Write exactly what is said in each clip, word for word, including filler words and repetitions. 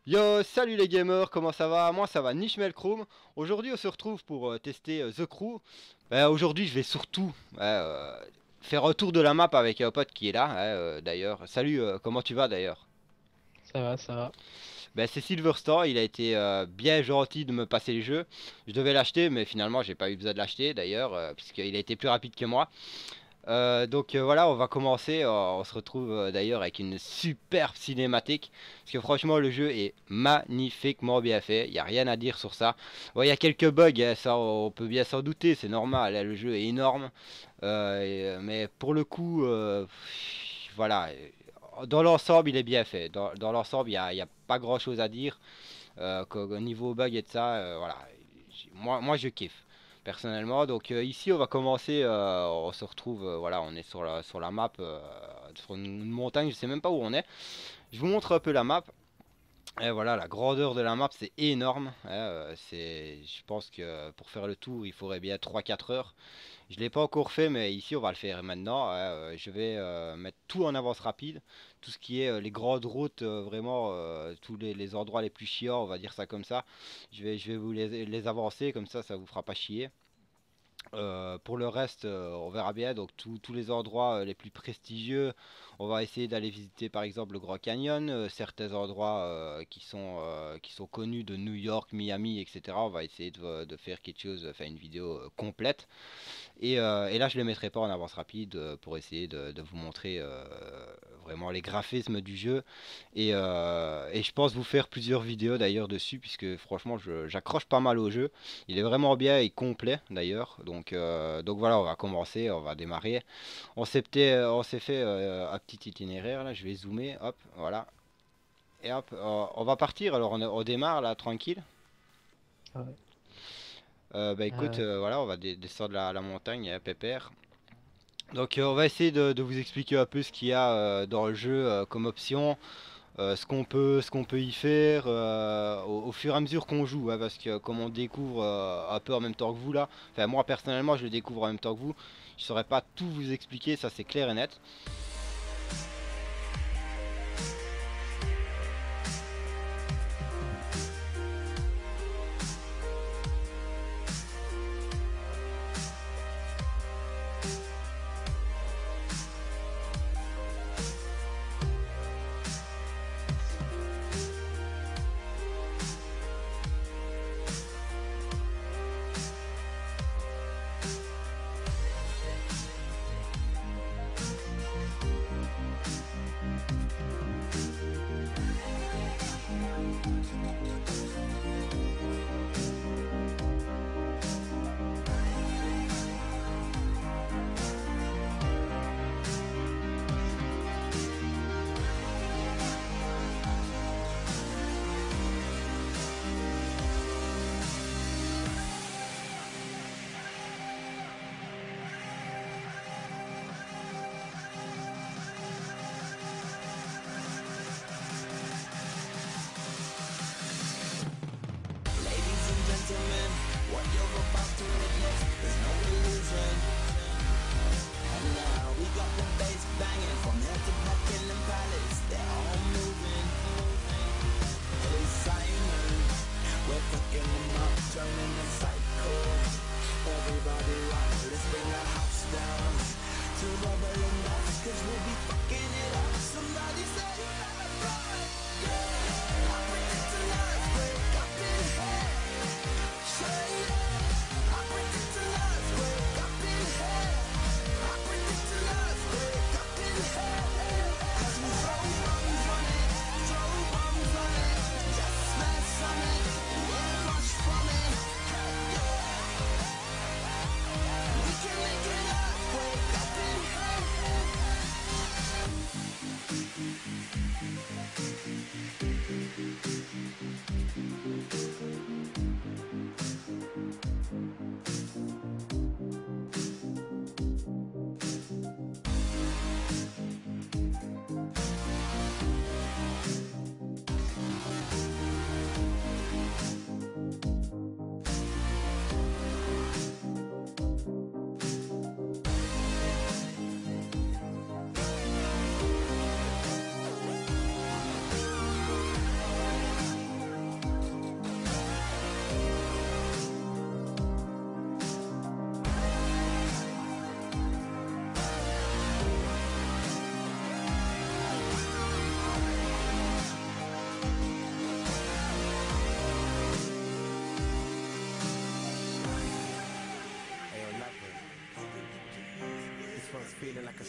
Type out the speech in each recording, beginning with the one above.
Yo, salut les gamers, comment ça va? Moi ça va, Nishmel Chrome. Aujourd'hui on se retrouve pour euh, tester euh, The Crew. Bah, aujourd'hui je vais surtout ouais, euh, faire un tour de la map avec un pote qui est là, ouais, euh, d'ailleurs. Salut, euh, comment tu vas d'ailleurs? Ça va, ça va. Bah, c'est Silverstar, il a été euh, bien gentil de me passer le jeu. Je devais l'acheter mais finalement j'ai pas eu besoin de l'acheter d'ailleurs, euh, puisqu'il a été plus rapide que moi. Euh, donc euh, voilà, on va commencer. euh, on se retrouve euh, d'ailleurs avec une superbe cinématique. Parce que franchement, le jeu est magnifiquement bien fait. Il n'y a rien à dire sur ça. Bon, il y a quelques bugs, hein, ça on peut bien s'en douter, c'est normal. Hein, le jeu est énorme. Euh, et, euh, mais pour le coup, euh, voilà. Dans l'ensemble, il est bien fait. Dans, dans l'ensemble, il n'y a, il y a pas grand chose à dire. Euh, qu'au niveau bug et de ça, euh, voilà. Moi, moi, je kiffe personnellement. Donc euh, ici on va commencer, euh, on se retrouve, euh, voilà, on est sur la, sur la map, euh, sur une montagne, je sais même pas où on est. Je vous montre un peu la map. Et voilà, la grandeur de la map c'est énorme. Hein, euh, c'est, je pense que pour faire le tour il faudrait bien trois quatre heures. Je l'ai pas encore fait mais ici on va le faire maintenant. Hein, euh, je vais euh, mettre tout en avance rapide. Tout ce qui est euh, les grandes routes, euh, vraiment euh, tous les, les endroits les plus chiants, on va dire ça comme ça. Je vais, je vais vous les, les avancer comme ça, ça vous fera pas chier. Euh, pour le reste, euh, on verra bien. Donc tous tous les endroits euh, les plus prestigieux, on va essayer d'aller visiter par exemple le Grand Canyon, euh, certains endroits euh, qui sont euh, qui sont connus de New York, Miami, et cetera. On va essayer de, de faire quelque chose, faire une vidéo euh, complète. Et, euh, et là, je ne les mettrai pas en avance rapide euh, pour essayer de, de vous montrer euh, vraiment les graphismes du jeu. Et, euh, et je pense vous faire plusieurs vidéos d'ailleurs dessus, puisque franchement, je- j'accroche pas mal au jeu. Il est vraiment bien et complet d'ailleurs. Donc, euh, donc voilà, on va commencer, on va démarrer. On s'est peut-être- on s'est fait euh, un petit itinéraire là. Je vais zoomer, hop, voilà. Et hop, euh, on va partir. Alors on, on démarre là, tranquille. Ouais. Euh, bah écoute, Euh, euh, voilà, on va dé- descendre la, la montagne, euh, pépère. Donc euh, on va essayer de, de vous expliquer un peu ce qu'il y a euh, dans le jeu euh, comme option, euh, ce qu'on peut, ce qu'on peut y faire euh, au, au fur et à mesure qu'on joue, hein, parce que comme on découvre euh, un peu en même temps que vous là, enfin moi personnellement je le découvre en même temps que vous, je saurais pas tout vous expliquer, ça c'est clair et net.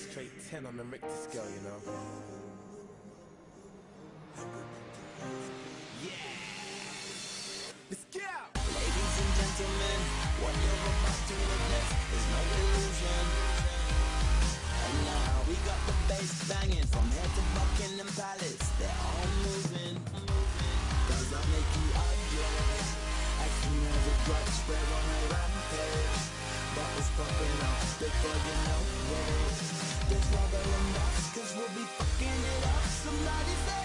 straight ten on the Richter scale, you know. Yeah. Let's go. Ladies and gentlemen, what you're about to witness is no illusion. And now we got the bass banging from here to Buckingham Palace. They're all moving. Does that make you ugly? Acting as a drug spread on a rampage. Bottles popping up before you know it. There's rubber and box, cause we'll be fucking it up. Somebody say,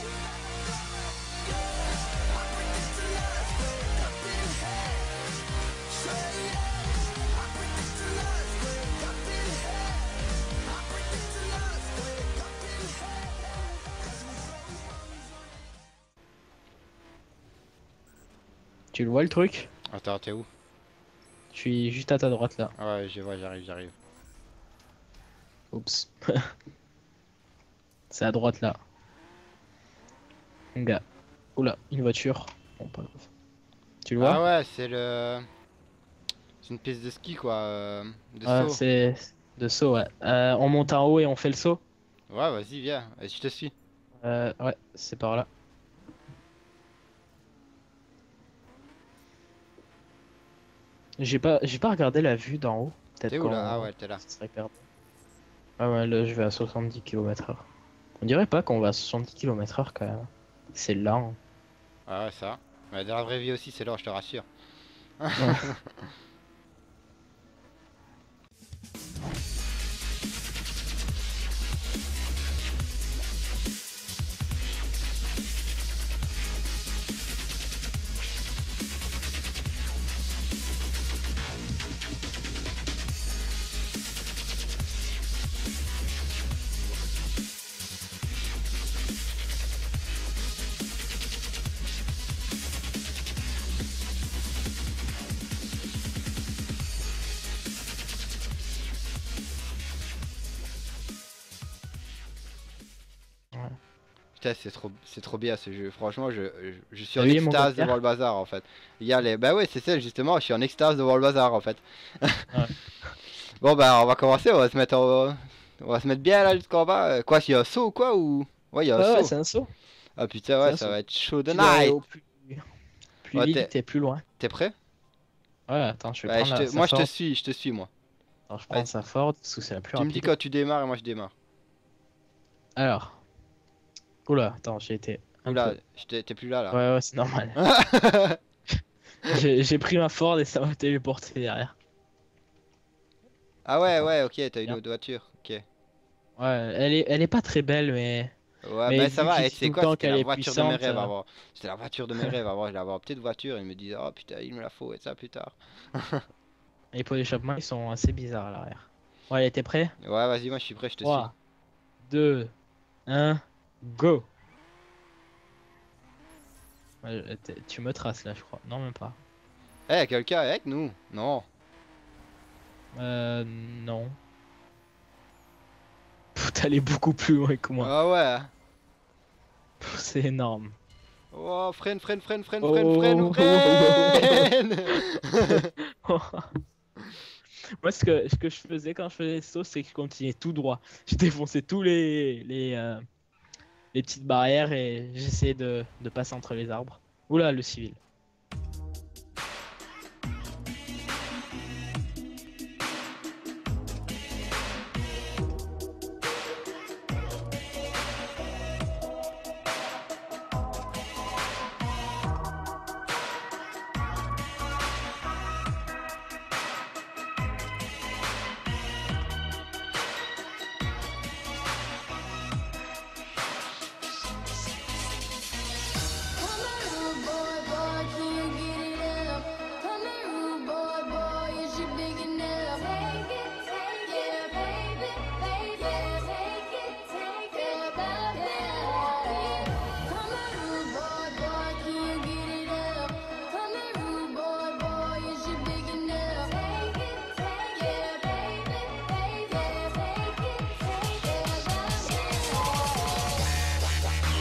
yeah. I predict a earthquake up in here. Say yeah. I predict an earthquake up in here. I predict an earthquake up in here. Cause we throw bombs on it. Tu le vois le truc? Attends, t'es où? Je suis juste à ta droite là. Ouais, je vois, j'arrive, j'arrive. Oups. C'est à droite là. Mon gars. Oula, une voiture. Bon, pas grave. Tu le vois? Ah ouais, c'est le... C'est une piste de ski quoi, euh, de Ah, saut. c'est de saut, ouais. Euh, on monte en haut et on fait le saut? Ouais, vas-y, viens, et je te suis. Euh, ouais, c'est par là. J'ai pas, j'ai pas regardé la vue d'en haut. Peut-être T'es où qu'on- là? Ah ouais, t'es là. ça serait perdu. Ah ouais, là je vais à soixante-dix kilomètres heure. On dirait pas qu'on va à soixante-dix kilomètres heure quand même. C'est lent. Ah ouais, ça. Mais dans la vraie vie aussi, c'est là, je te rassure. Putain, c'est trop, c'est trop bien ce jeu. Franchement, je, je, je suis en Ah oui, mon extase gars. devant le bazar en fait. Il y a les... Bah ouais, c'est ça justement, je suis en extase devant le bazar en fait. Bon bah on va commencer, on va se mettre en... On va se mettre bien là jusqu'en bas. Euh, Quoi, s'il y a un saut ou quoi ou... Ouais, il y a un Ouais, ouais, saut. c'est un saut. Ah putain, c'est ouais, un ça saut. va être chaud de Tu dois aller night. au plus, plus Ouais, vite t'es- et plus loin. T'es prêt? Ouais, attends, je vais Ouais, prendre je la, te... sa Moi je te Ford. suis, je te suis moi. Attends, je prends Ouais. sa Ford parce que c'est la plus Tu me dis rapide. quand tu démarres et moi je démarre. Alors. Oula, attends, j'ai été. un Oula, peu- je t'ai- t'es plus là là. Ouais, ouais, c'est normal. J'ai j'ai pris ma Ford et ça m'a téléporté derrière. Ah ouais, Attends. ouais, ok, t'as une Bien. autre voiture. Ok. Ouais, elle est, elle est pas très belle, mais. Ouais, Mais mais ça vu va, qu'il et dit tu sais tout le quoi, temps c'était qu'elle la est voiture de mes puissante, rêves euh. avant. C'était la voiture de mes rêves avant, j'allais avoir une petite voiture, et il me disait, oh putain, il me la faut, et ça plus tard. Les pots d'échappement, ils sont assez bizarres à l'arrière. Ouais, t'es prêt? Ouais, vas-y, moi je suis prêt, je te suis. trois, deux, un, go! Ouais, je- t'es- tu me traces là, je crois. Non, même pas. Eh, quelqu'un est avec nous? Non. Euh, non. Pff, T'allais beaucoup plus loin que moi. Ah ouais. Pff, C'est énorme. Oh, freine, freine, freine, freine, Oh. freine, freine, freine. Moi, ce que, ce que je faisais quand je faisais le saut, c'est que je continuais tout droit. Je défonçais tous les, les, euh, les petites barrières et j'essayais de, de passer entre les arbres. Oula, le civil. Come on, rude boy, boy, can you get it up? Come on, rude boy, boy, is you big enough? Take it, take it, baby, baby, take it, take it, baby. Come on, rude boy, boy, can you get it up? Come on, rude boy, boy, is you big enough? Take it, take it, baby, baby, take it, take it, baby.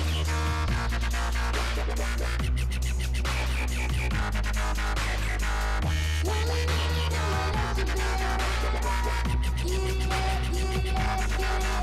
Yeah, yeah, yeah, yeah.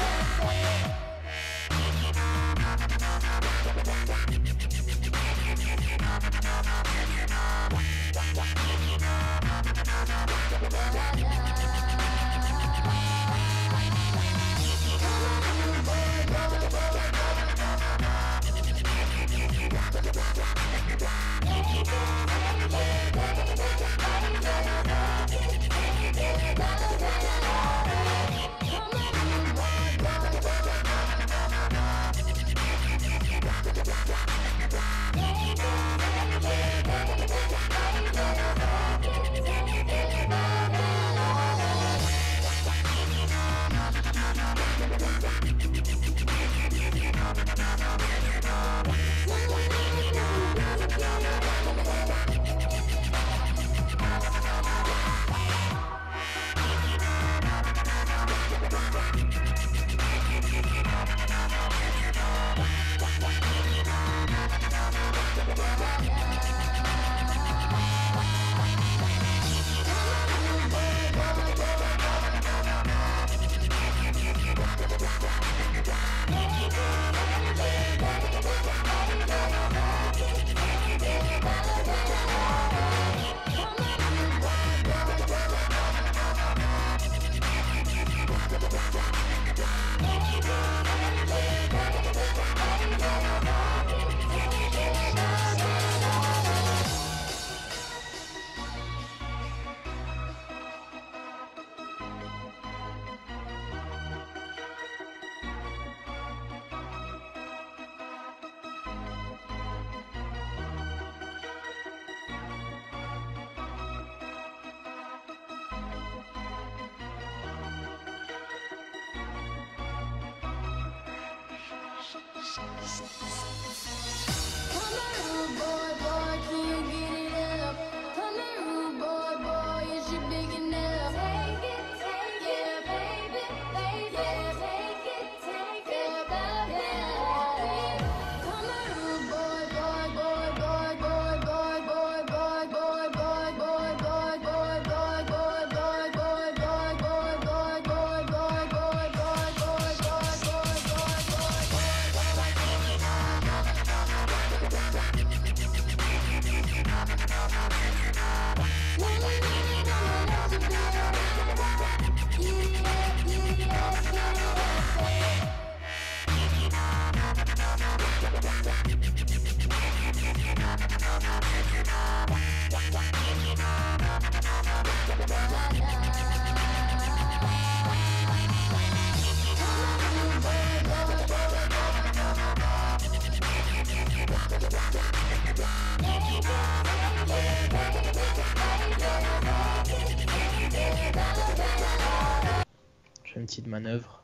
Je fais une petite manœuvre.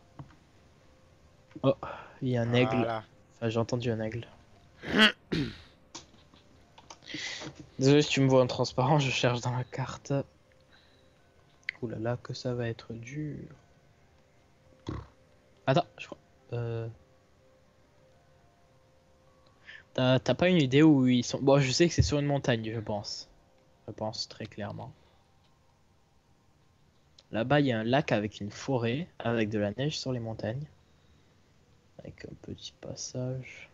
Oh, il y a un aigle. Voilà. Enfin, j'ai entendu un aigle. Désolé si tu me vois en transparent, je cherche dans la carte. Ouh là là, que ça va être dur. Attends, je crois. Euh... T'as t'as pas une idée où ils sont? Bon, je sais que c'est sur une montagne, je pense. Je pense très clairement. Là-bas, il y a un lac avec une forêt, avec de la neige sur les montagnes. Avec un petit passage.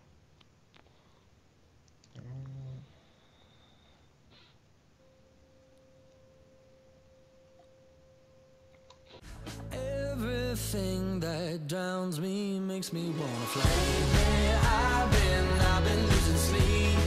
Everything that drowns me makes me wanna fly. Lately I've been, I've been losing sleep.